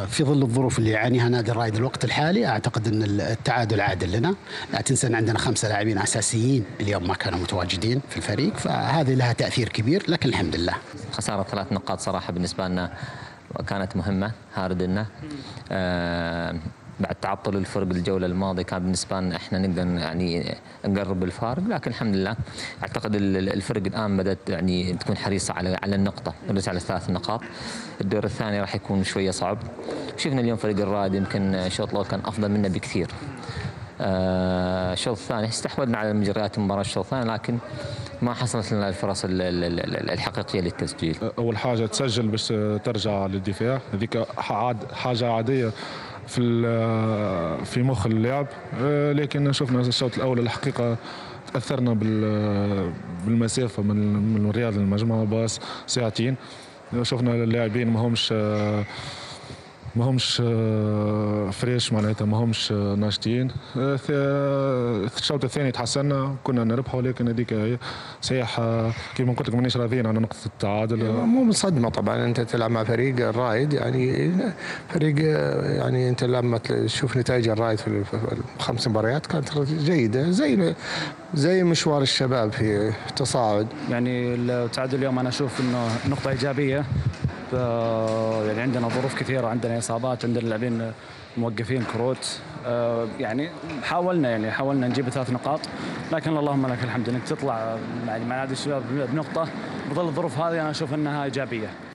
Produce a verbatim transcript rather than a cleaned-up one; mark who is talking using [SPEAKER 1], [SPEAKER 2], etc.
[SPEAKER 1] في ظل الظروف اللي يعانيها نادي الرائد الوقت الحالي أعتقد أن التعادل عادل لنا. لا تنسى أن عندنا خمسة لاعبين أساسيين اليوم ما كانوا متواجدين في الفريق، فهذه لها تأثير كبير، لكن الحمد لله.
[SPEAKER 2] خسارة ثلاث نقاط صراحة بالنسبة لنا كانت مهمة هارد لنا. آه بعد تعطل الفرق الجولة الماضية كان بالنسبة لنا احنا نقدر يعني نقرب الفارق، لكن الحمد لله اعتقد الفرق الان بدأت يعني تكون حريصة على على النقطة، بدأت على ثلاث نقاط. الدور الثاني راح يكون شوية صعب. شفنا اليوم فريق الرائد يمكن الشوط الاول كان افضل منا بكثير. آه الشوط الثاني استحوذنا على مجريات المباراة الشوط الثاني، لكن ما حصلت لنا الفرص الحقيقية للتسجيل.
[SPEAKER 3] أول حاجة تسجل بس ترجع للدفاع، هذيك حاجة عادية في في مخ اللعب، لكن شفنا الشوط الاول الحقيقه تاثرنا بالمسافه من رياض المجمع باص ساعتين. شفنا اللاعبين ما همش ما همش فريش، معناتها ما همش ناشطين. الشوط الثاني تحسنا، كنا نربحوا، لكن هذيك هي صحيح كيما قلت لك مانيش راضيين على نقطه التعادل.
[SPEAKER 4] مو مصدمه طبعا، انت تلعب مع فريق الرائد، يعني فريق يعني انت لما تشوف نتائج الرائد في الخمس مباريات كانت جيده، زي زي مشوار الشباب في التصاعد.
[SPEAKER 5] يعني التعادل اليوم انا اشوف انه نقطه ايجابيه. يعني عندنا ظروف كثيرة، عندنا إصابات، عندنا اللاعبين موقفين كروت. يعني حاولنا يعني حاولنا نجيب ثلاث نقاط، لكن اللهم لك الحمد انك تطلع مع نادي الشباب بنقطة بظل الظروف هذه، انا اشوف انها ايجابية.